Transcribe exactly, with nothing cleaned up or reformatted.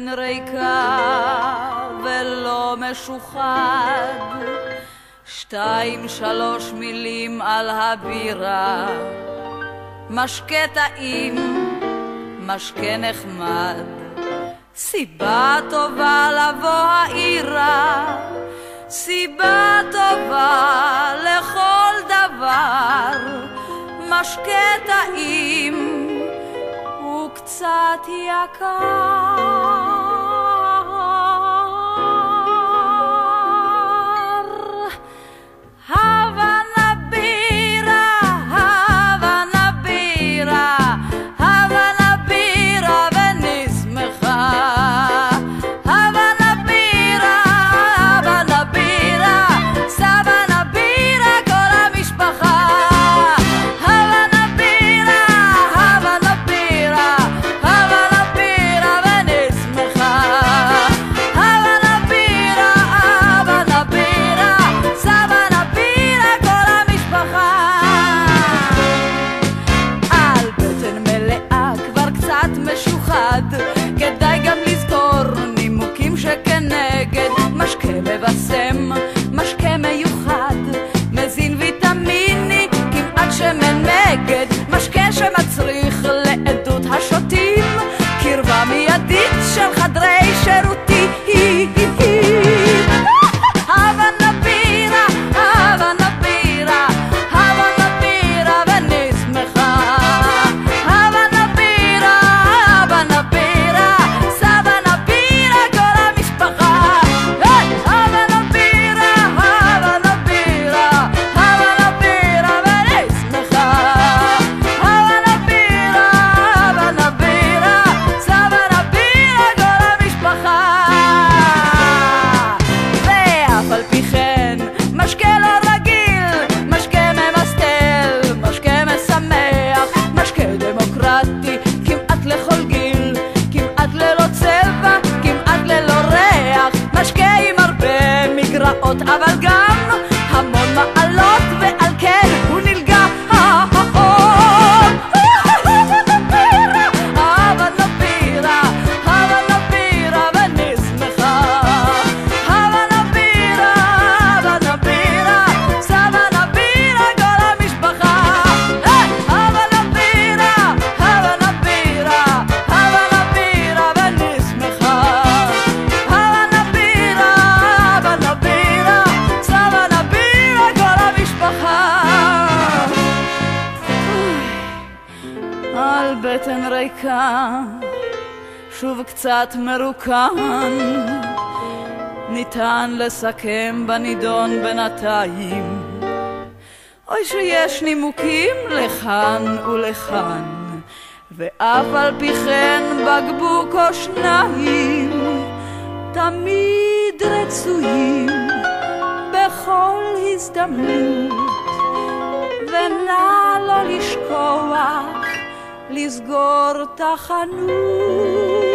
ריקה ולא משוחד, שתיים שלוש מילים על הבירה, משקה טעים, משקה נחמד, סיבה טובה לבוא העירה, סיבה טובה לכל דבר, משקה טעים וקצת יקר. Havana bira, Havana bira, Havana bira ונשמחה. Havana bira, Havana bira, Savana bira כל המשפחה. Havana bira, Havana bira, Havana bira ונשמחה. Havana bira, Havana bira, Savana bira כל המשפחה. על בטן מלאה כבר קצת משוחד, כדאי גם לזכור נימוקים שכנגד, משקה מבשם, משקה מיוחד, מזין ויטמיני, כמעט שמן מגד, משקה שמצריך לעדות השותים, קרבה מיידית של חדרי שירותים. Havana bira, Havana bira, Havana bira ונשמחה. Havana bira, Havana bira, Savana bira כל המשפחה. Havana bira, Havana bira, Havana bira ונשמחה. Havana bira, Havana bira, Savana bira כל המשפחה. ואף על פי כן משקה לא רגיל, משקה ממסטל, משקה משמח, משקה דמוקרטי, כמעט לכל גיל, כמעט ללא צבע, כמעט ללא ריח, משקה עם הרבה מגרעות אבל גם המון מעלות, ועל כן הוא נלגע. Havana bira, Havana bira ונשמחה. Havana bira, Havana bira, Savana bira כל המשפחה. Havana bira, Havana bira, Havana bira ונשמחה. Havana bira, Havana bira, Savana bira כל המשפחה. על בטן ריקה, שוב קצת מרוקן, ניתן לסכם בנידון בינתיים. אוי שיש נימוקים לכאן ולכאן, ואף על פי כן בקבוק או שניים תמיד רצויים בכל הזדמנות, ונא לא לשכוח לסגור את החנות.